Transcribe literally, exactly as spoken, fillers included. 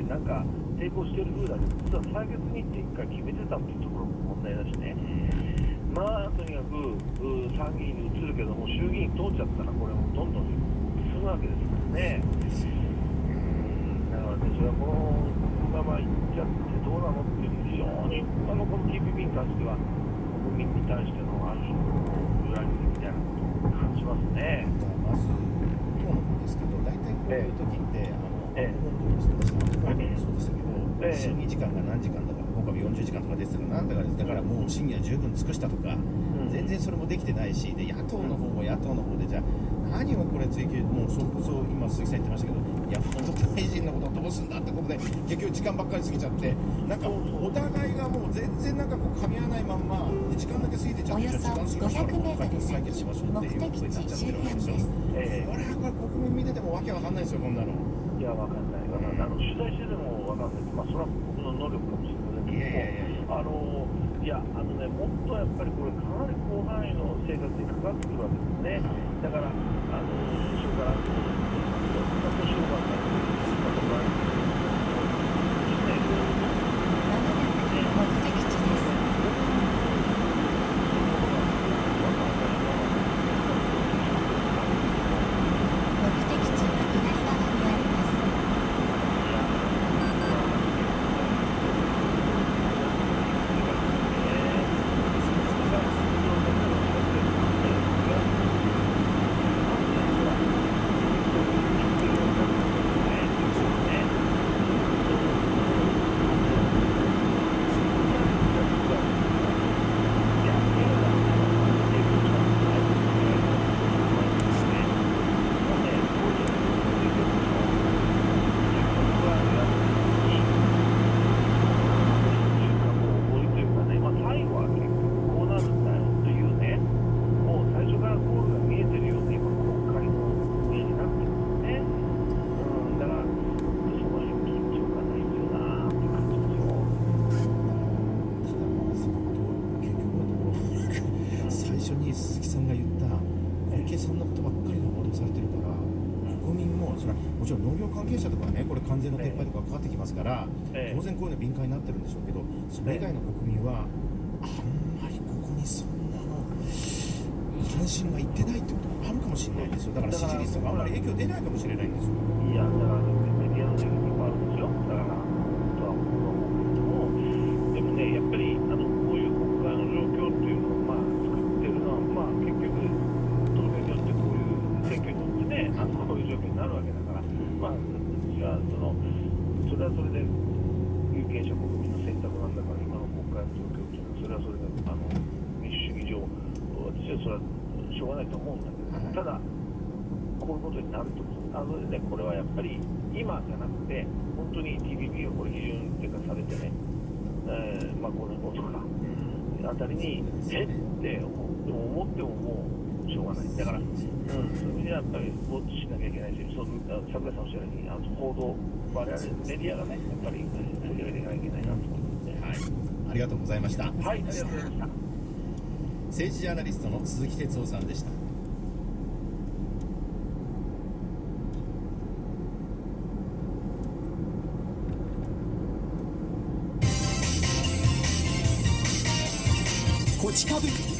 ってなんか抵抗してる風だけど、実は採決日程いっかい決めてたっていうところも問題だしね、まあとにかく参議院に移るけども、衆議院通っちゃったら、これもどんどん進むわけですからね。だからね、それはこのままいっちゃってどうなのっていう、非常にあのこの ティーピーピー に関しては、国民に対してのある種の裏切りみたいなことを感じますね。 まず今日の方ですけど、大体こういう時って、あのええ、そうでしたけど、ええ、審議時間が何時間だから、今回もよんじゅうじかんとかですけど、なんだかです、だからもう審議は十分尽くしたとか、うん、全然それもできてないし、で野党の方も野党の方で、じゃあ、何をこれ追及、もうそれこそ今、鈴木さん言ってましたけど、山本大臣のことをどうすんだってことで、結局、時間ばっかり過ぎちゃって、なんかお互いがもう全然なんかこう噛み合わないまんま、時間だけ過ぎてちゃって、じゃあ時間過ぎましたら、もう解決しましょうっていうことになっちゃってるわけでしょ。ええ、これはこれ、国民見ててもわけわかんないですよ、こんなの。 いや、わかんない、わかんない、あの取材してでもわかんない、まあ、それは僕の能力かもしれませんけども、いやいやいや、あのいや、あのね、もっとやっぱりこれ、かなり広範囲の生活に関わってくるわけですね。だから、あのそれから、年をばかり、あとは、 もちろん農業関係者とかはね、これ関税の撤廃とかかかってきますから、ええ、当然こういうの敏感になってるんでしょうけど、それ以外の国民は、あんまりここにそんなの関心がいってないってこともあるかもしれないですよ。だから支持率とかあんまり影響出ないかもしれないんですよ。 いや、だからメディアの責任もあるんですよ。だから本当は僕は思うけども、でもね、やっぱりあのこういう国会の状況っていうのをまあ作ってるのは、まあ結局当然によってこういう選挙によってね、あのこういう状況になるわけだから、まあ私はそのそれはそれで有権者国民の選択なんだから、今の国会の状況っていうのはそれはそれであの民主主義上、私はそれはしょうがないと思うんだけど、ただこういうことになると、あのね、これはやっぱり今じゃなくて、本当に ティービーピー がこれ基準っていうかされてね、えー、まあごねんごとかあたりに、えって思ってももうしょうがない。だから、うん、そういう意味ではやっぱりウォッチしなきゃいけないし、そう櫻井さんおっしゃるように、あの報道、我々メディアがね、やっぱり取り上げていかなきゃいけないなと思って、はい、 ありがとうございました。 はい、ありがとうございました。 政治ジャーナリストの鈴木哲夫さんでした。 こち亀